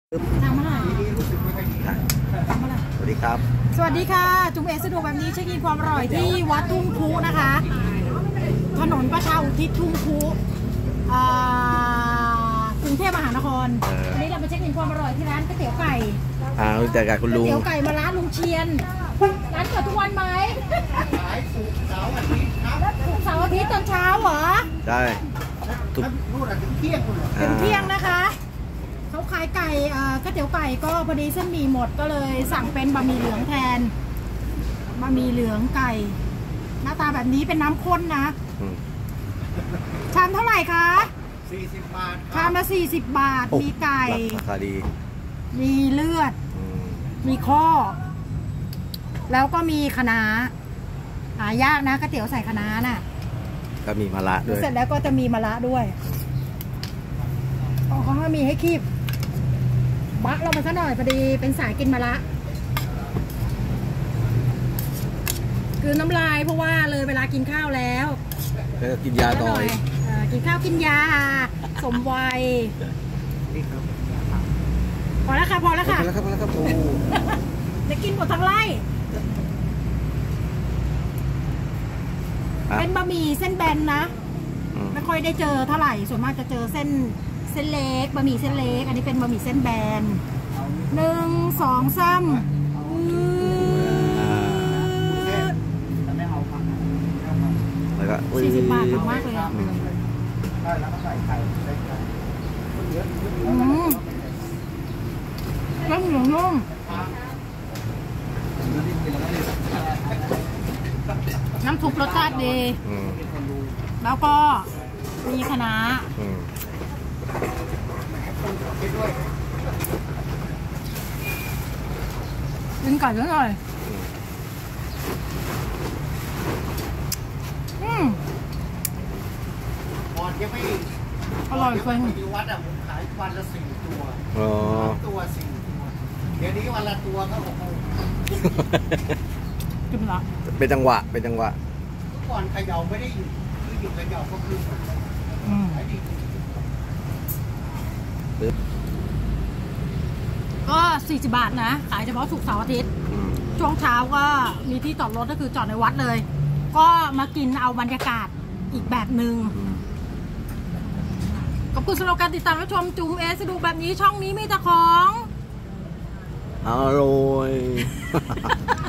ทำอะไรทำอะไรสวัสดีครับสวัสดีค่ะจุ๋มเอสะดวกแบบนี้เช็คอินความอร่อยที่วัดทุ่งพุนะคะถนนประชาอุทิศทุ่งพุกรุงเทพมหานครวันนี้เราไปเช็คอินความอร่อยที่ร้านก๋วยเตี๋ยวไก่รู้จักกับคุณลุงก๋วยเตี๋ยวไก่มาร้านลุงเชียนร้านเปิดทุกวันไหมศุกร์เสาร์อาทิตย์ตอนเช้าเหรอใช่ถึงเที่ยงนะคะเขาขายไก่ก๋วยเตี๋ยวไก่ก็พอดีเส้นหมี่หมดก็เลยสั่งเป็นบะหมี่เหลืองแทนบะหมี่เหลืองไก่หน้าตาแบบนี้เป็นน้ำข้นนะชามเท่าไหร่คะ 40 บาทชามละ40 บาทมีไก่ราคาดีมีเลือดมีข้อแล้วก็มีคะน้าหายากนะก๋วยเตี๋ยวใส่คะน้าน่ะก็มีมะระด้วยเสร็จแล้วก็จะมีมะระด้วยเขาก็มีให้คีบบะเรามาซะหน่อยพอดีเป็นสายกินมะระคือน้ำลายเพราะว่าเลยเวลากินข้าวแล้วกินยาต่อยกินข้าวกินยาสมวัยพอแล้วค่ะพอแล้วค่ะโอ้จะกินหมดทั้งไร่เป็นบะหมี่เส้นแบนนะไม่ค่อยได้เจอเท่าไหร่ส่วนมากจะเจอเส้นเล็กบะหมี่เส้นเล็กอันนี้เป็นบะหมี่เส้นแบน1 2 3 แล้วก็ 40 บาทถูกมากเลยน้ำเหนียวนุ่มน้ำซุปรสชาติดีแล้วก็มีคะน้ากินไก่เยอะหน่อยก่อนยังไม่อร่อยเกินอยู่วัดผมขายวันละ4 ตัวตัว4 ตัวเดี๋ยวนี้วันละตัวก็6 โมงกินละเป็นจังหวะเมื่อก่อนเขย่าไม่ได้อยู่คือหยุดเขย่าก็คือก็40 บาทนะขายเฉพาะศุกร์เสาร์อาทิตย์ช่วงเช้าก็มีที่จอดรถก็คือจอดในวัดเลยก็มากินเอาบรรยากาศอีกแบบหนึ่งขอบคุณสำหรับการติดตามรับชมจุ๋มเอสดูแบบนี้ช่องนี้มีแต่ของอร่อย